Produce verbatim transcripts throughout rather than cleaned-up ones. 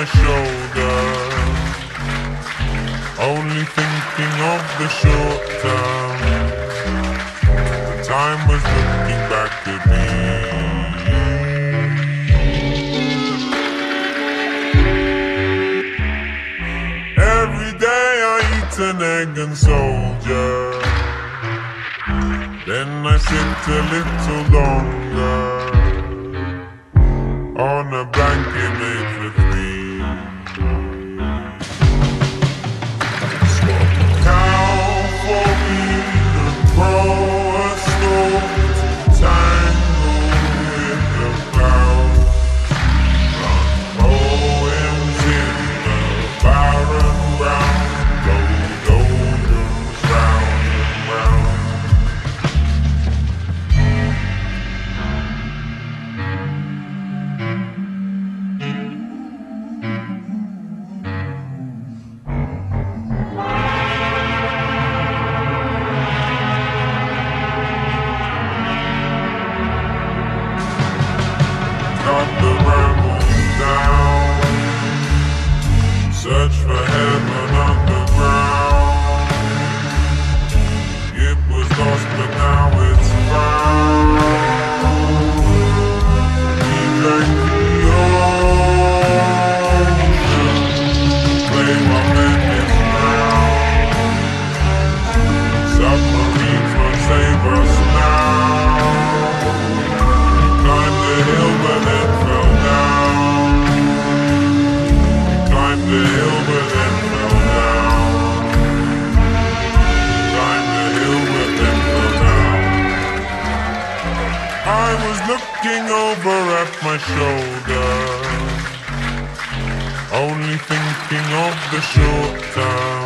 my shoulder, only thinking of the short term. The time was looking back at me. Every day I eat an egg and soldier, then I sit a little longer on a blanket made for three. Count for me and grow a storm to tangle with the clouds. Run poems in the barren ground, gold oceans round and round. Got the ramble down, search for heaven underground. It was lost but now it's found. We drank the ocean, play while men get drowned. Submarines won't save us now. Climbed the hill but then fell down. Climbed the hill but then fell down. Climbed the hill but then fell down. I was looking over at my shoulder, only thinking of the short term.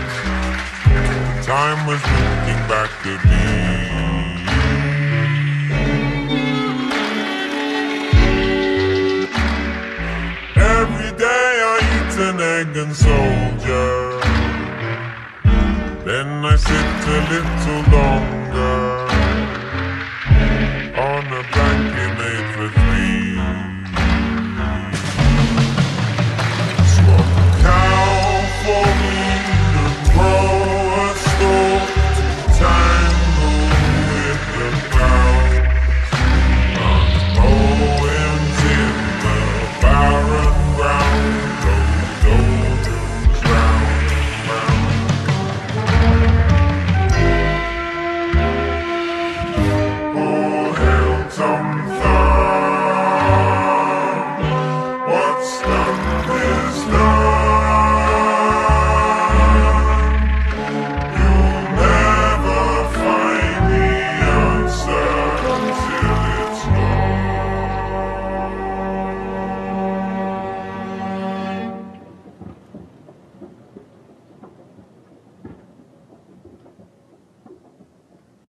Time was looking back at me. Every day I eat an egg and soldier, then I sit a little longer on a blanket made